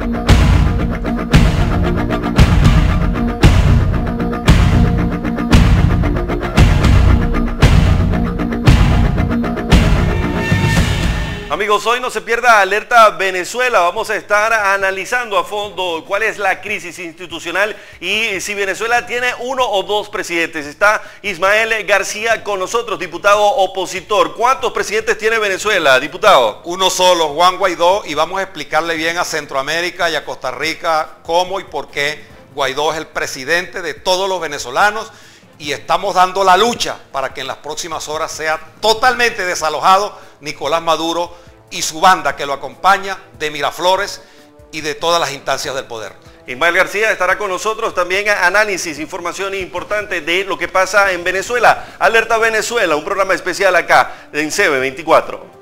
Amigos, hoy no se pierda Alerta Venezuela. Vamos a estar analizando a fondo cuál es la crisis institucional y si Venezuela tiene uno o dos presidentes. Está Ismael García con nosotros, diputado opositor. ¿Cuántos presidentes tiene Venezuela, diputado? Uno solo, Juan Guaidó, y vamos a explicarle bien a Centroamérica y a Costa Rica cómo y por qué Guaidó es el presidente de todos los venezolanos, y estamos dando la lucha para que en las próximas horas sea totalmente desalojado Nicolás Maduro y su banda que lo acompaña de Miraflores y de todas las instancias del poder. Ismael García estará con nosotros también, análisis, información importante de lo que pasa en Venezuela. Alerta Venezuela, un programa especial acá en CB24.